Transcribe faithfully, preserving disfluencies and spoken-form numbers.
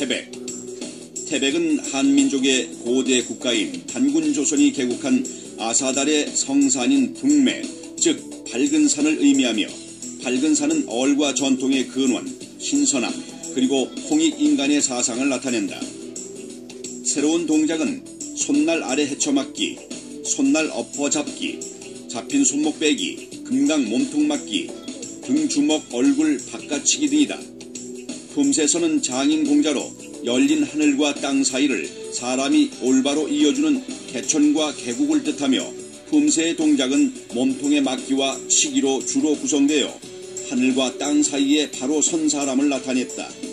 태백. 태백은 한민족의 고대 국가인 단군조선이 개국한 아사달의 성산인 북매, 즉 밝은 산을 의미하며 밝은 산은 얼과 전통의 근원, 신선함, 그리고 홍익인간의 사상을 나타낸다. 새로운 동작은 손날 아래 헤쳐맞기, 손날 엎어잡기, 잡힌 손목 빼기, 금강 몸통 맞기, 등 주먹 얼굴 바깥치기 등이다. 품새서는 장인 공자로 열린 하늘과 땅 사이를 사람이 올바로 이어주는 개천과 계곡을 뜻하며 품새의 동작은 몸통의 맞기와 치기로 주로 구성되어 하늘과 땅 사이에 바로 선 사람을 나타냈다.